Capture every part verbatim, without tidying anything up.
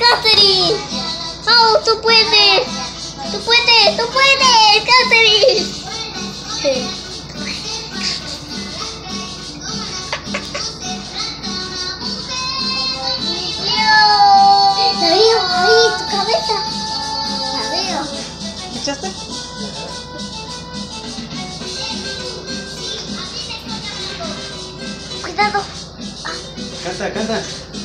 Catherine. Oh, tú puedes. Tú puedes, tú puedes, Catherine. Sí. La veo ahí, tu cabeza. La veo. ¿Me echaste? Cuidado. Canta, canta.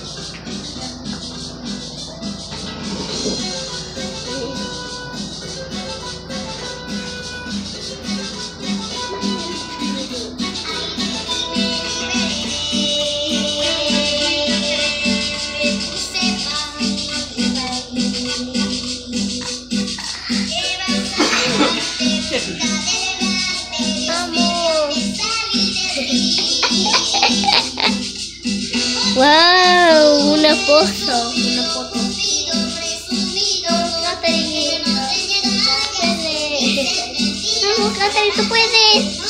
Wow, una foto, una foto. Catherine, vamos, Catherine, tú puedes.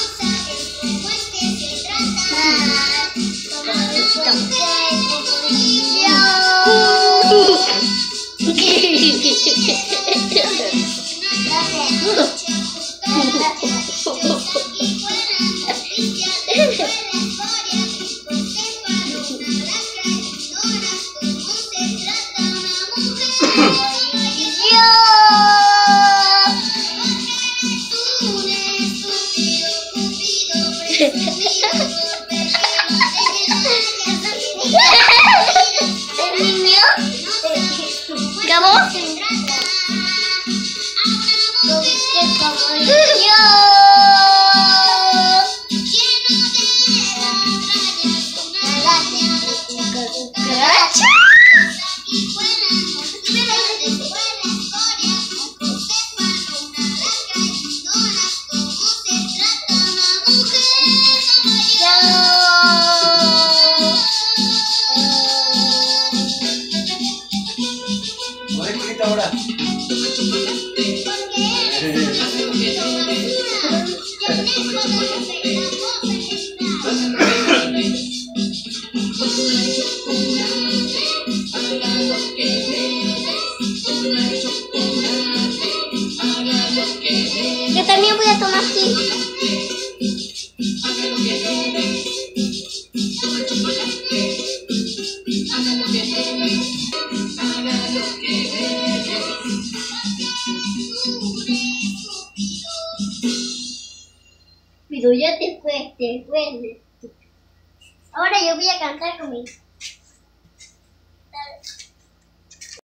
¿El niño? ¿Gabo? Ahora. Yo también voy a tomar así. Pero ya te fue, te fue. Ahora yo voy a cantar conmigo.